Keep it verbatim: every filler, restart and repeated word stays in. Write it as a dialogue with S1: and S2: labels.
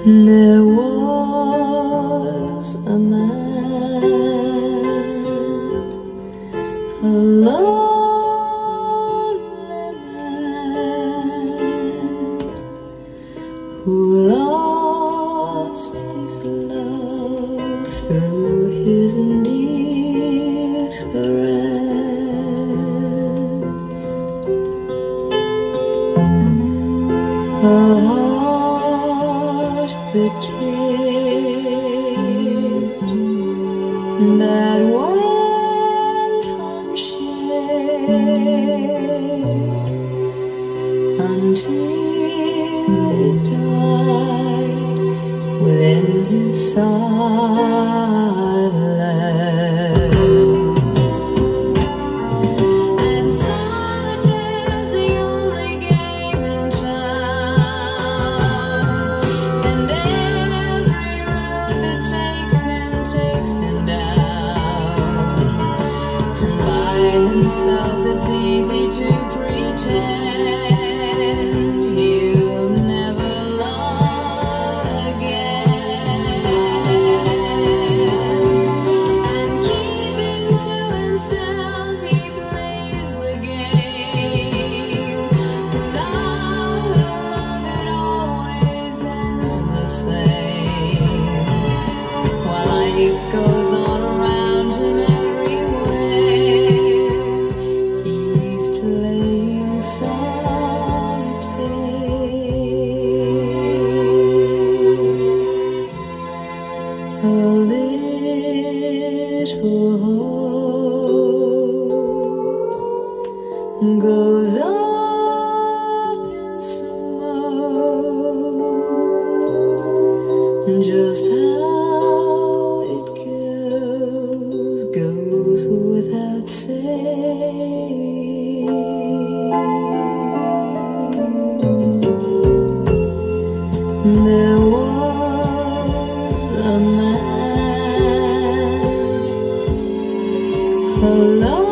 S1: There was a man, a lonely man, who lost his love through his indifference. A heart that cared, that went unshared until it died within his silence. And solitaire's the only game in town, and every road that takes him takes him down. And by himself it's easy to pretend he'll never love again. And keeping to himself he plays the game. Without love it always ends the same. While life goes on around him everywhere, he's playing solitaire. A little hope goes up in smoke. Just how it goes, goes without saying. There was a man, a